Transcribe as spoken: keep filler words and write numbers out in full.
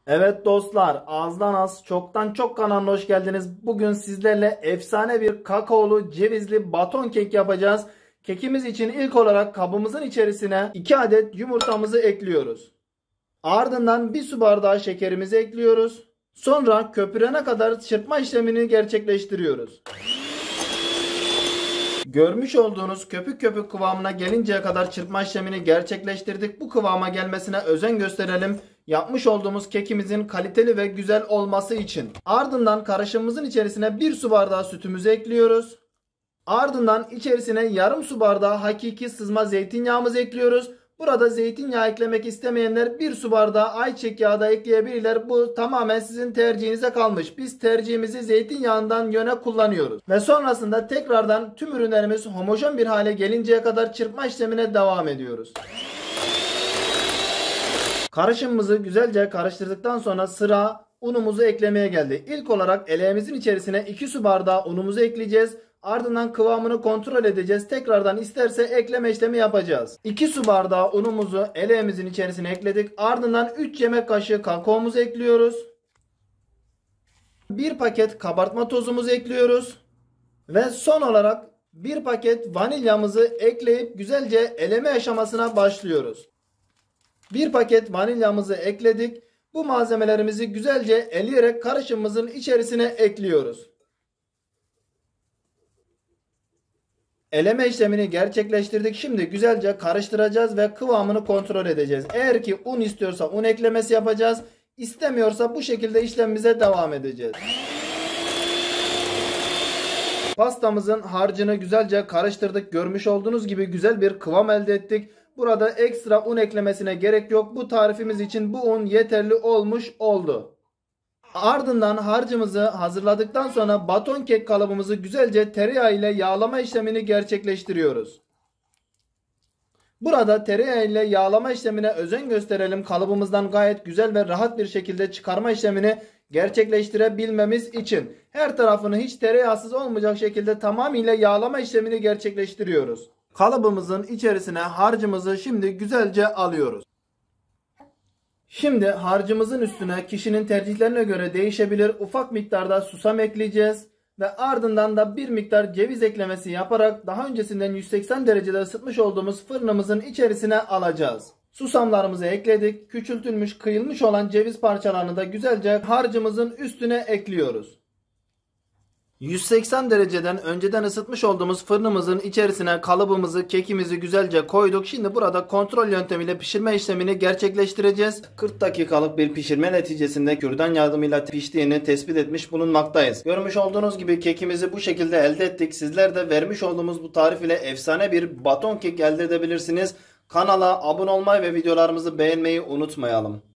Evet dostlar, azdan az çoktan çok kanalına hoş geldiniz. Bugün sizlerle efsane bir kakaolu cevizli baton kek yapacağız. Kekimiz için ilk olarak kabımızın içerisine iki adet yumurtamızı ekliyoruz. Ardından bir su bardağı şekerimizi ekliyoruz. Sonra köpürene kadar çırpma işlemini gerçekleştiriyoruz. Görmüş olduğunuz köpük köpük kıvamına gelinceye kadar çırpma işlemini gerçekleştirdik. Bu kıvama gelmesine özen gösterelim. Yapmış olduğumuz kekimizin kaliteli ve güzel olması için. Ardından karışımımızın içerisine bir su bardağı sütümüzü ekliyoruz. Ardından içerisine yarım su bardağı hakiki sızma zeytinyağımızı ekliyoruz. Burada zeytinyağı eklemek istemeyenler bir su bardağı ayçiçek yağı da ekleyebilirler. Bu tamamen sizin tercihinize kalmış. Biz tercihimizi zeytinyağından yöne kullanıyoruz. Ve sonrasında tekrardan tüm ürünlerimiz homojen bir hale gelinceye kadar çırpma işlemine devam ediyoruz. Karışımımızı güzelce karıştırdıktan sonra sıra unumuzu eklemeye geldi. İlk olarak eleğimizin içerisine iki su bardağı unumuzu ekleyeceğiz. Ardından kıvamını kontrol edeceğiz. Tekrardan isterse ekleme işlemi yapacağız. iki su bardağı unumuzu eleğimizin içerisine ekledik. Ardından üç yemek kaşığı kakaomuzu ekliyoruz. bir paket kabartma tozumuzu ekliyoruz. Ve son olarak bir paket vanilyamızı ekleyip güzelce eleme aşamasına başlıyoruz. bir paket vanilyamızı ekledik. Bu malzemelerimizi güzelce eleyerek karışımımızın içerisine ekliyoruz. Eleme işlemini gerçekleştirdik. Şimdi güzelce karıştıracağız ve kıvamını kontrol edeceğiz. Eğer ki un istiyorsa un eklemesi yapacağız. İstemiyorsa bu şekilde işlemimize devam edeceğiz. Pastamızın harcını güzelce karıştırdık. Görmüş olduğunuz gibi güzel bir kıvam elde ettik. Burada ekstra un eklemesine gerek yok. Bu tarifimiz için bu un yeterli olmuş oldu. Ardından harcımızı hazırladıktan sonra baton kek kalıbımızı güzelce tereyağı ile yağlama işlemini gerçekleştiriyoruz. Burada tereyağı ile yağlama işlemine özen gösterelim. Kalıbımızdan gayet güzel ve rahat bir şekilde çıkarma işlemini gerçekleştirebilmemiz için her tarafını hiç tereyağsız olmayacak şekilde tamamıyla yağlama işlemini gerçekleştiriyoruz. Kalıbımızın içerisine harcımızı şimdi güzelce alıyoruz. Şimdi harcımızın üstüne kişinin tercihlerine göre değişebilir ufak miktarda susam ekleyeceğiz. Ve ardından da bir miktar ceviz eklemesi yaparak daha öncesinden yüz seksen derecede ısıtmış olduğumuz fırınımızın içerisine alacağız. Susamlarımızı ekledik. Küçültülmüş kıyılmış olan ceviz parçalarını da güzelce harcımızın üstüne ekliyoruz. yüz seksen dereceden önceden ısıtmış olduğumuz fırınımızın içerisine kalıbımızı, kekimizi güzelce koyduk. Şimdi burada kontrol yöntemiyle pişirme işlemini gerçekleştireceğiz. kırk dakikalık bir pişirme neticesinde kürdan yardımıyla piştiğini tespit etmiş bulunmaktayız. Görmüş olduğunuz gibi kekimizi bu şekilde elde ettik. Sizler de vermiş olduğumuz bu tarif ile efsane bir baton kek elde edebilirsiniz. Kanala abone olmayı ve videolarımızı beğenmeyi unutmayalım.